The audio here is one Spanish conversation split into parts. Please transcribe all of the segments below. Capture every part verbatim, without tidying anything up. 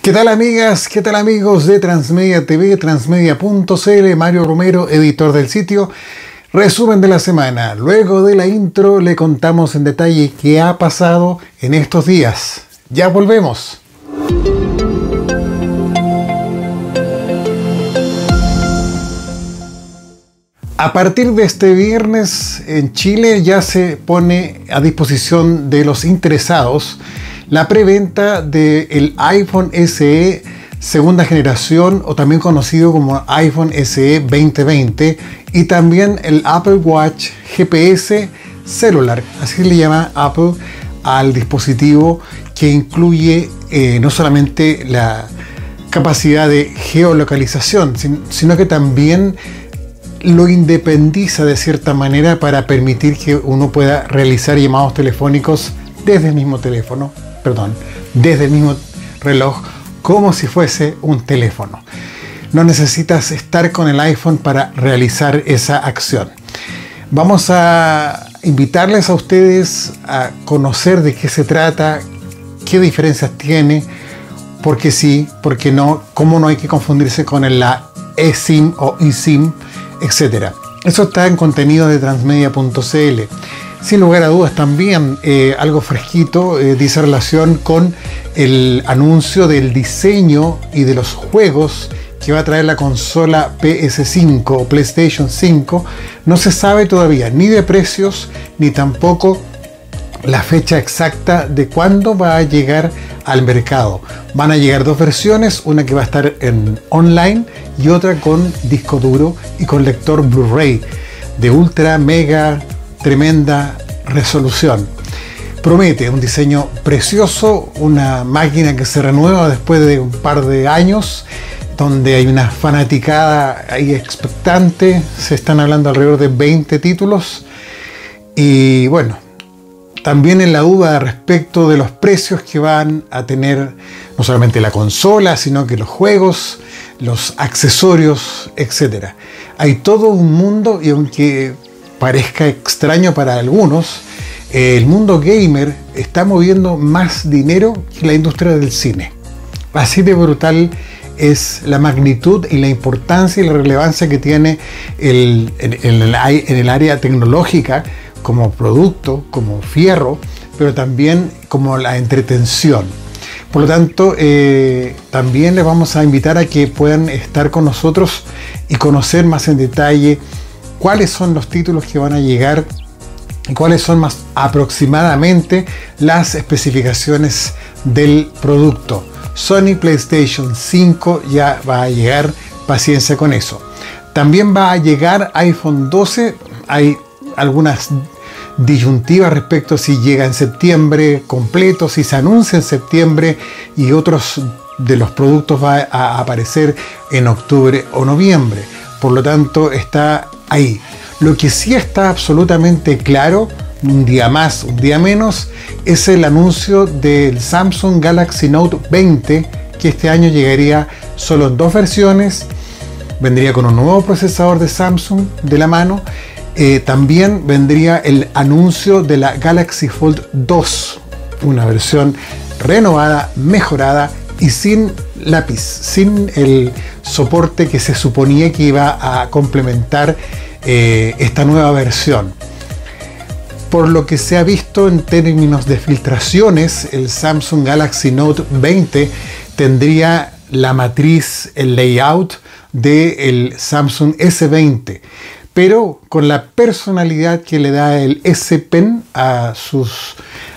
¿Qué tal amigas? ¿Qué tal amigos de Transmedia T V, transmedia punto c l? Mario Romero, editor del sitio. Resumen de la semana. Luego de la intro le contamos en detalle qué ha pasado en estos días. Ya volvemos. A partir de este viernes en Chile ya se pone a disposición de los interesados la preventa del iPhone S E segunda generación, o también conocido como iPhone S E veinte veinte, y también el Apple Watch G P S celular, así le llama Apple al dispositivo que incluye eh, no solamente la capacidad de geolocalización, sino que también lo independiza de cierta manera para permitir que uno pueda realizar llamados telefónicos desde el mismo teléfono, perdón, desde el mismo reloj, como si fuese un teléfono. No necesitas estar con el iPhone para realizar esa acción. Vamos a invitarles a ustedes a conocer de qué se trata, qué diferencias tiene, por qué sí, por qué no, cómo no hay que confundirse con el, la eSIM o eSIM, etcétera. Eso está en contenido de transmedia punto c l. Sin lugar a dudas también eh, algo fresquito eh, dice relación con el anuncio del diseño y de los juegos que va a traer la consola P S cinco o PlayStation cinco. No se sabe todavía ni de precios ni tampoco la fecha exacta de cuándo va a llegar al mercado. Van a llegar dos versiones, una que va a estar en online y otra con disco duro y con lector Blu-ray de ultra mega tremenda resolución. Promete un diseño precioso, una máquina que se renueva después de un par de años, donde hay una fanaticada ahí expectante. Se están hablando alrededor de veinte títulos y bueno, también en la duda respecto de los precios que van a tener no solamente la consola, sino que los juegos, los accesorios, etcétera. Hay todo un mundo, y aunque parezca extraño para algunos, el mundo gamer está moviendo más dinero que la industria del cine. Así de brutal es la magnitud y la importancia y la relevancia que tiene el, en, en, el, en el área tecnológica, como producto, como fierro, pero también como la entretención. Por lo tanto, eh, también les vamos a invitar a que puedan estar con nosotros y conocer más en detalle cuáles son los títulos que van a llegar y cuáles son más aproximadamente las especificaciones del producto. Sony PlayStation cinco ya va a llegar, paciencia con eso. También va a llegar iPhone doce, hay algunas disyuntivas respecto si llega en septiembre completo, si se anuncia en septiembre, y otros de los productos va a aparecer en octubre o noviembre. Por lo tanto, está ahí. Lo que sí está absolutamente claro, un día más, un día menos, es el anuncio del Samsung Galaxy Note veinte, que este año llegaría solo en dos versiones. Vendría con un nuevo procesador de Samsung de la mano. Eh, también vendría el anuncio de la Galaxy Fold dos, una versión renovada, mejorada y sin lápiz, sin el soporte que se suponía que iba a complementar eh, esta nueva versión. Por lo que se ha visto en términos de filtraciones, el Samsung Galaxy Note veinte tendría la matriz, el layout del Samsung S veinte, pero con la personalidad que le da el S Pen a sus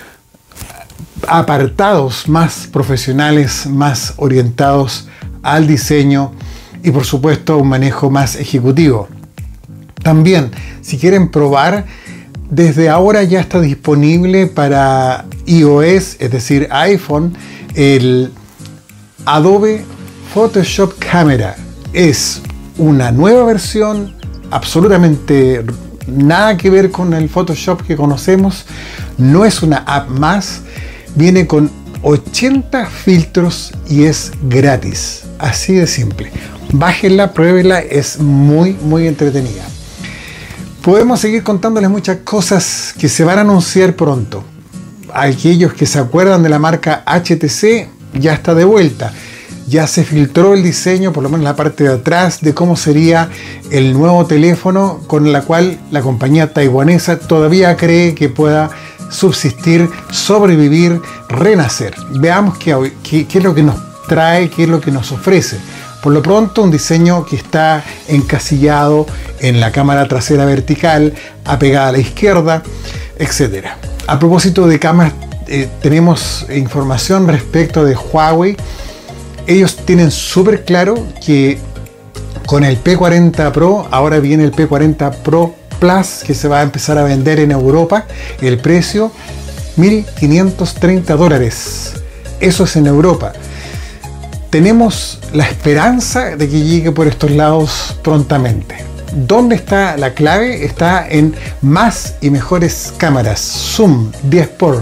apartados más profesionales, más orientados al diseño y por supuesto un manejo más ejecutivo. También, si quieren probar, desde ahora ya está disponible para iOS, es decir, iPhone, el Adobe Photoshop Camera. Es una nueva versión, absolutamente nada que ver con el Photoshop que conocemos, no es una app más, viene con ochenta filtros y es gratis, así de simple. Bájenla, pruébenla, es muy muy entretenida. Podemos seguir contándoles muchas cosas que se van a anunciar pronto. Aquellos que se acuerdan de la marca H T C, ya está de vuelta. Ya se filtró el diseño, por lo menos la parte de atrás, de cómo sería el nuevo teléfono con la cual la compañía taiwanesa todavía cree que pueda subsistir, sobrevivir, renacer. Veamos qué, qué, qué es lo que nos trae, qué es lo que nos ofrece. Por lo pronto, un diseño que está encasillado en la cámara trasera vertical, apegada a la izquierda, etcétera. A propósito de cámaras, eh, tenemos información respecto de Huawei. Ellos tienen súper claro que con el P cuarenta Pro, ahora viene el P cuarenta Pro Plus, que se va a empezar a vender en Europa. El precio, mil quinientos treinta dólares. Eso es en Europa. Tenemos la esperanza de que llegue por estos lados prontamente. ¿Dónde está la clave? Está en más y mejores cámaras, zoom, diez por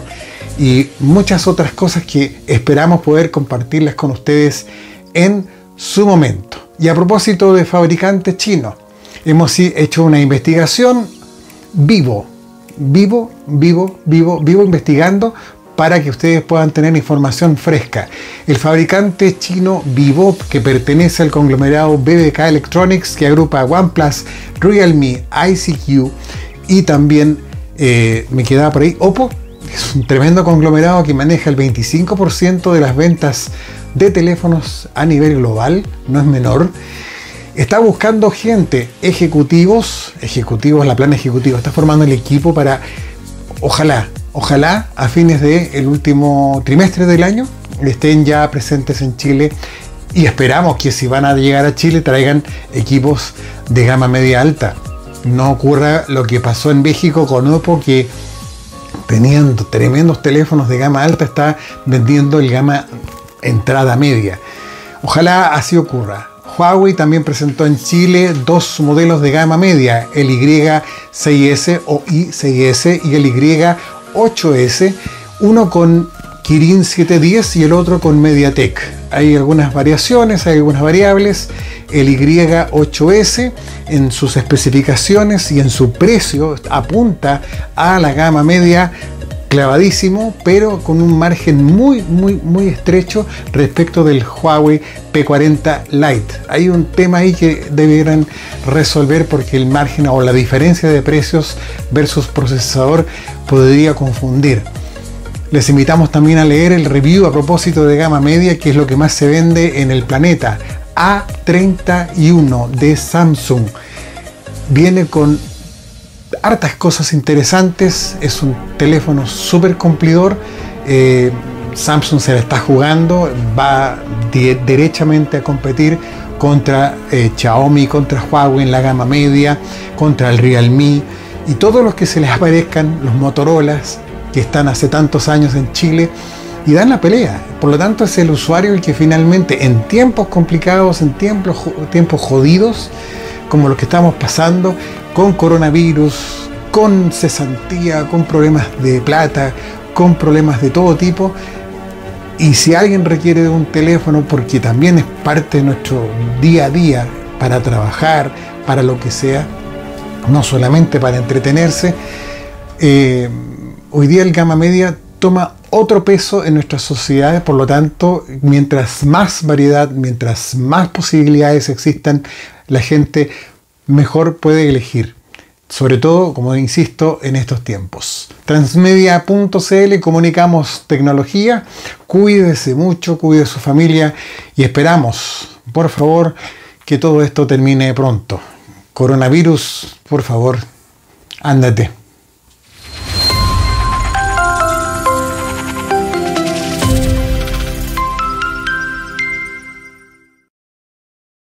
y muchas otras cosas que esperamos poder compartirlas con ustedes en su momento. Y a propósito de fabricantes chinos, hemos hecho una investigación vivo, vivo, vivo, vivo, vivo investigando para que ustedes puedan tener información fresca. El fabricante chino Vivo, que pertenece al conglomerado B B K Electronics, que agrupa OnePlus, Realme, I C Q y también eh, me quedaba por ahí Oppo. Es un tremendo conglomerado que maneja el veinticinco por ciento de las ventas de teléfonos a nivel global, no es menor. Está buscando gente, ejecutivos, ejecutivos, la plana ejecutiva, está formando el equipo para, ojalá, ojalá a fines del último trimestre del año estén ya presentes en Chile, y esperamos que si van a llegar a Chile traigan equipos de gama media alta. No ocurra lo que pasó en México con Oppo, que teniendo tremendos teléfonos de gama alta está vendiendo el gama entrada media. Ojalá así ocurra. Huawei también presentó en Chile dos modelos de gama media, el Y seis S o I seis S y el Y ocho S, uno con Kirin setecientos diez y el otro con MediaTek. Hay algunas variaciones, hay algunas variables. El Y ocho S en sus especificaciones y en su precio apunta a la gama media clavadísimo, pero con un margen muy muy muy estrecho respecto del Huawei P cuarenta Lite. Hay un tema ahí que deberán resolver, porque el margen o la diferencia de precios versus procesador podría confundir. Les invitamos también a leer el review a propósito de gama media, que es lo que más se vende en el planeta. A treinta y uno de Samsung viene con hartas cosas interesantes, es un teléfono súper cumplidor. eh, Samsung se la está jugando, va de, derechamente a competir contra eh, Xiaomi, contra Huawei en la gama media, contra el Realme y todos los que se les aparezcan, los Motorolas que están hace tantos años en Chile y dan la pelea. Por lo tanto, es el usuario el que finalmente, en tiempos complicados, en tiempos, tiempos jodidos como los que estamos pasando, con coronavirus, con cesantía, con problemas de plata, con problemas de todo tipo, y si alguien requiere de un teléfono, porque también es parte de nuestro día a día, para trabajar, para lo que sea, no solamente para entretenerse, eh, hoy día el gama media toma otro peso en nuestras sociedades. Por lo tanto, mientras más variedad, mientras más posibilidades existan, la gente mejor puede elegir. Sobre todo, como insisto, en estos tiempos. Transmedia punto c l, comunicamos tecnología. Cuídese mucho, cuide su familia y esperamos, por favor, que todo esto termine pronto. Coronavirus, por favor, ándate.